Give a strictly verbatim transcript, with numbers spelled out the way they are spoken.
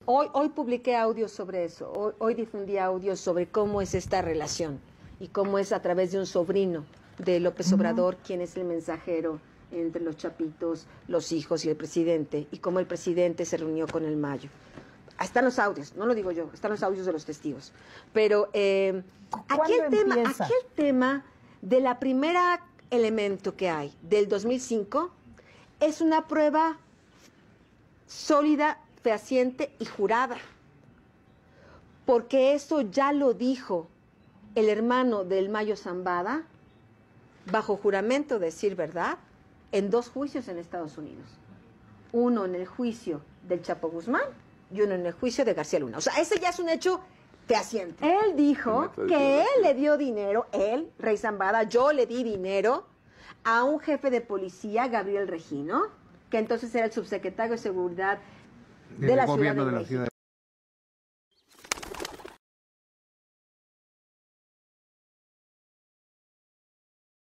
Hoy, hoy publiqué audios sobre eso, hoy, hoy difundí audios sobre cómo es esta relación y cómo es a través de un sobrino de López Obrador, quien es el mensajero entre los chapitos, los hijos y el presidente, y cómo el presidente se reunió con el Mayo. Ahí están los audios, no lo digo yo, están los audios de los testigos. Pero eh, aquí, el tema, aquí el tema de la primera elemento que hay del dos mil cinco es una prueba sólida, fehaciente y jurada, porque eso ya lo dijo el hermano del Mayo Zambada, bajo juramento de decir verdad, en dos juicios en Estados Unidos. Uno en el juicio del Chapo Guzmán y uno en el juicio de García Luna. O sea, ese ya es un hecho fehaciente. Él dijo que él le dio dinero, él, Rey Zambada, yo le di dinero a un jefe de policía, Gabriel Regino, que entonces era el subsecretario de Seguridad de la Ciudad de México.